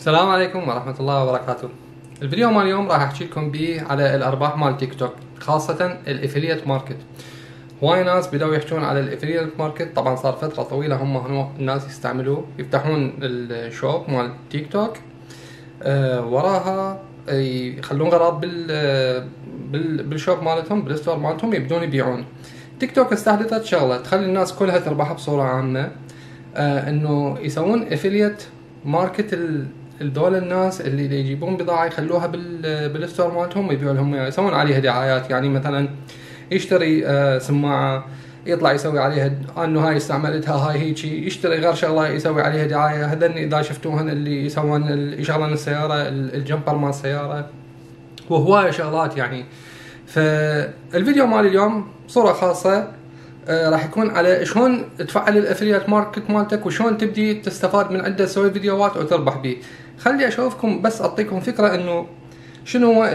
السلام عليكم ورحمة الله وبركاته. الفيديو مال اليوم راح احكي لكم بيه على الارباح مال تيك توك، خاصة الافيليت ماركت. هواي ناس بدأوا يحكون على الافيليت ماركت، طبعا صار فترة طويلة هم هنو الناس يستعملوه، يفتحون الشوب مال تيك توك. وراها يخلون غراض بالشوب مالتهم، بالستور مالتهم، يبدون يبيعون. تيك توك استحدثت شغلة تخلي الناس كلها تربح بصورة عامة، انه يسوون افيليت ماركت. الدول الناس اللي يجيبون بضاعة يخلوها بالستور مالتهم ويبيعوا لهم اياها، يسوون عليها دعايات. يعني مثلا يشتري سماعة يطلع يسوي عليها انه هاي استعملتها، هاي هيجي. يشتري غير شغله يسوي عليها دعايه. هذن اذا شفتوهن اللي يسوون يشغلون السياره، الجمبر مال السياره، وهوايه شغلات يعني. فالفيديو مال اليوم صوره خاصه راح يكون على شلون تفعل الافليات ماركت مالتك، وشلون تبدي تستفاد من عنده، تسوي فيديوهات وتربح بيه. خلي اشوفكم بس اعطيكم فكره انه شنو هو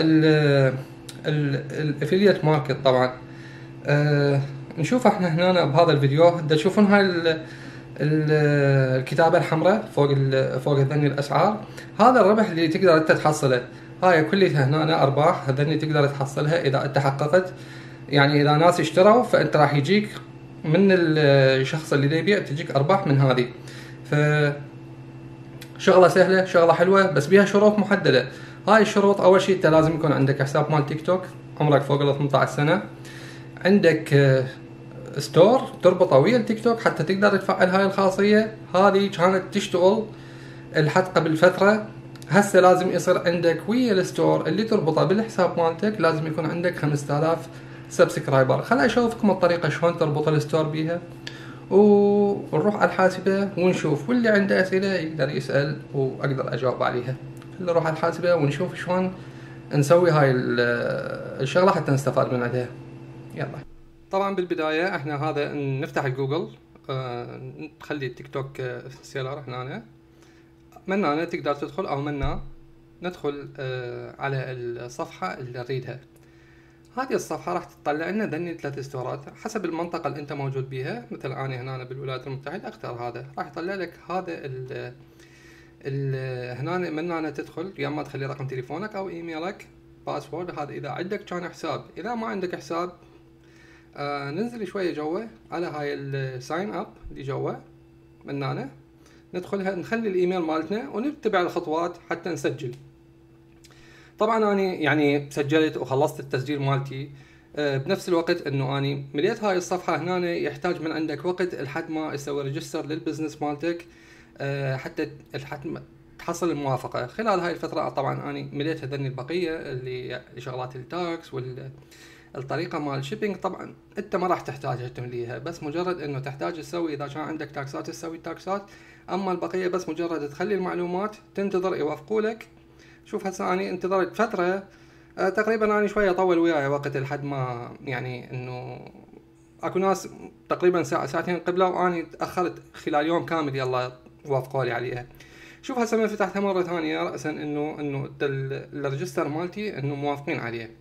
الافليات ماركت. طبعا نشوف احنا هنا بهذا الفيديو تشوفون هاي الكتابة الحمراء فوق هذني الاسعار. هذا الربح اللي تقدر انت تحصله. هاي كلها هنا ارباح هذني تقدر تحصلها اذا انت حققت. يعني اذا ناس اشتروا فانت راح يجيك من الشخص اللي يبيع تجيك ارباح من هذه. ف شغله سهله، شغله حلوه، بس بيها شروط محدده. هاي الشروط: اول شيء انت لازم يكون عندك حساب مال تيك توك، عمرك فوق ال 18 سنه، عندك ستور تربطه ويا التيك توك حتى تقدر تفعل هاي الخاصيه. هذه كانت تشتغل لحد قبل فتره، هسه لازم يصير عندك ويا الستور اللي تربطه بالحساب مالتك لازم يكون عندك 5000 سبسكرايبر. خليني اشوفكم الطريقه شلون تربط الستور بيها، ونروح على الحاسبه ونشوف. واللي عنده اسئله يقدر يسال واقدر اجاوب عليها. نروح على الحاسبه ونشوف شلون نسوي هاي الشغله حتى نستفاد من عندها. يلا. طبعا بالبدايه احنا هذا نفتح الجوجل، نخلي التيك توك سيلر هنا. من هنا تقدر تدخل، او من هنا ندخل على الصفحه اللي نريدها. هذه الصفحه راح تطلع لنا ذني 3 ستورات حسب المنطقه اللي انت موجود بيها. مثل انا هنا بالولايات المتحده اختار هذا، راح يطلع لك هذا هنا. من هنا تدخل، يا اما تخلي رقم تليفونك او ايميلك، باسورد. هذا اذا عندك كان حساب. اذا ما عندك حساب ننزل شويه جوا على هاي الساين اب اللي جوا. من هنا ندخلها، نخلي الايميل مالتنا ونتبع الخطوات حتى نسجل. طبعا انا يعني سجلت وخلصت التسجيل مالتي. بنفس الوقت انه اني مليت هاي الصفحه هنا، يحتاج من عندك وقت لحد ما تسوي ريجستر للبزنس مالتك حتى تحصل الموافقه. خلال هاي الفتره طبعا اني مليت هذني البقيه اللي شغلات التاكس والطريقه مال الشيبينج. طبعا انت ما راح تحتاجها تمليها، بس مجرد انه تحتاج تسوي اذا كان عندك تاكسات تسوي التاكسات. اما البقيه بس مجرد تخلي المعلومات، تنتظر يوافقوا لك. شوف هسه اني انتظرت فتره تقريبا. اني شويه طول وياي وقت لحد ما يعني انه اكو ناس تقريبا ساعه ساعتين قبله، واني تاخرت خلال يوم كامل يلا وافقوا لي عليها. شوف هسه من فتحتها مره ثانيه راسا انه الريجستر مالتي انه موافقين عليه.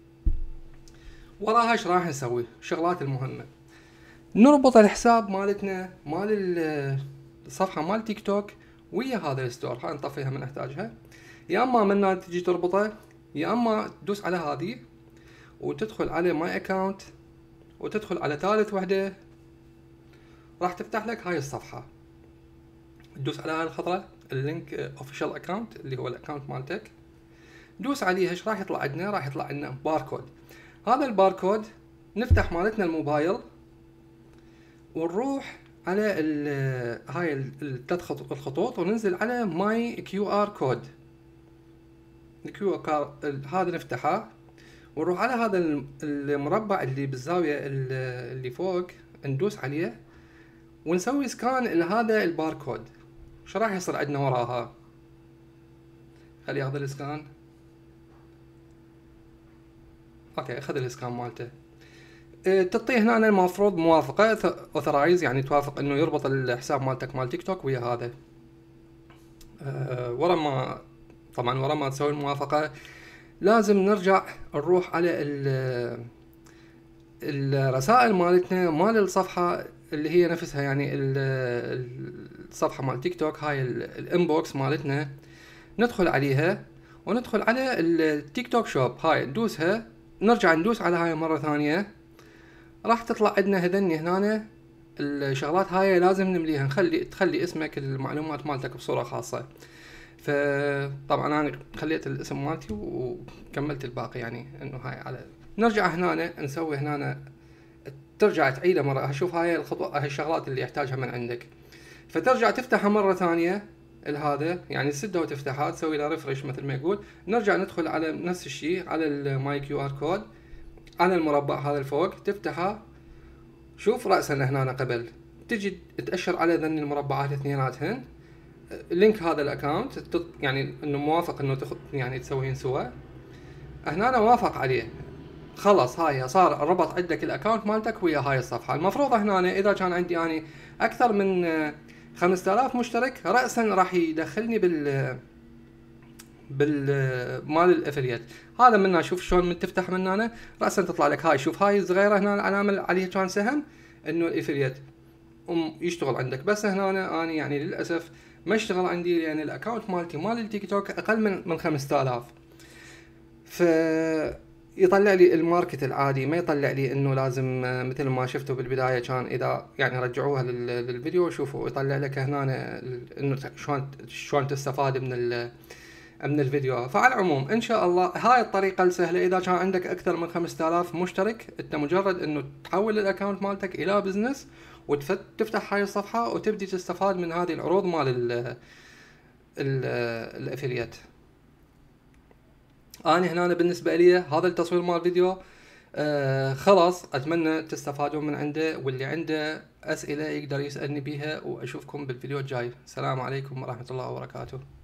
وراها ايش راح نسوي؟ الشغلات المهمه: نربط الحساب مالتنا مال الصفحه مال تيك توك ويا هذا الستور. هاي نطفيها من نحتاجها، يا اما منها تجي تربطه، يا اما تدوس على هذه وتدخل على ماي اكاونت وتدخل على ثالث وحده، راح تفتح لك هاي الصفحه. تدوس على هاي الخضراء اللينك اوفيشال اكاونت اللي هو الاكاونت مالتك، دوس عليها. ايش راح يطلع عندنا؟ راح يطلع لنا باركود. هذا الباركود نفتح مالتنا الموبايل ونروح على هاي الثلاث الخطوط وننزل على ماي كيو ار كود. الكيو ار هذا نفتحه ونروح على هذا المربع اللي بالزاوية اللي فوق، ندوس عليه ونسوي سكان لهذا الباركود. شو راح يصير عندنا وراها؟ خلي ياخذ السكان. اوكي، اخذ الاسكان مالته. تعطيه هنا المفروض موافقة اوثرايز، يعني توافق انه يربط الحساب مالتك مال تيك توك ويا هذا. ورا ما تسوي الموافقة لازم نرجع نروح على الرسائل مالتنا مال الصفحة اللي هي نفسها، يعني الصفحة مال تيك توك. هاي الانبوكس مالتنا ندخل عليها وندخل على التيك توك شوب هاي ندوسها، نرجع ندوس على هاي مرة ثانية، راح تطلع عندنا هذني هنا الشغلات هاي لازم نمليها، تخلي اسمك المعلومات مالتك بصورة خاصة. فطبعا انا خليت الاسم مالتي وكملت الباقي، يعني انه هاي على نرجع هنا نسوي هنا، ترجع تعيده مرة. شوف هاي الخطوة، هاي الشغلات اللي يحتاجها من عندك، فترجع تفتحها مرة ثانية هذا، يعني تسدها وتفتحها، تسوي له ريفرش مثل ما يقول. نرجع ندخل على نفس الشيء على الماي كيو ار كود، على المربع هذا الفوق تفتحها. شوف رأسا هنا قبل تجي تأشر على ذن المربعات اثنيناتهن، لينك هذا الاكونت، يعني انه موافق انه يعني تسوين سوا. هنا أنا وافق عليه، خلص هاي صار ربط عندك الاكونت مالتك ويا هاي الصفحة. المفروض هنا اذا كان عندي يعني اكثر من 5000 مشترك رأسا راح يدخلني مال الافليت هذا. منا شوف شلون من تفتح من هنا رأسا تطلع لك هاي، شوف هاي الصغيرة هنا العلامة عليها كان سهم انه الافليت يشتغل عندك. بس هنا انا يعني للاسف ما اشتغل عندي، لان يعني الاكونت مالتي مال التيك توك اقل من 5000. ف يطلع لي الماركت العادي، ما يطلع لي انه لازم مثل ما شفتوا بالبدايه كان اذا يعني رجعوها للفيديو شوفوا يطلع لك هنا انه شلون تستفاد من الفيديو. فعلى العموم ان شاء الله هاي الطريقه السهله، اذا كان عندك اكثر من 5000 مشترك انت مجرد انه تحول الاكونت مالتك الى بزنس وتفتح هاي الصفحه وتبدي تستفاد من هذه العروض مال الافيليات. انا هنا بالنسبه لي هذا التصوير مال الفيديو خلاص، اتمنى تستفادون من عنده، واللي عنده اسئله يقدر يسالني بيها، واشوفكم بالفيديو الجاي. السلام عليكم ورحمه الله وبركاته.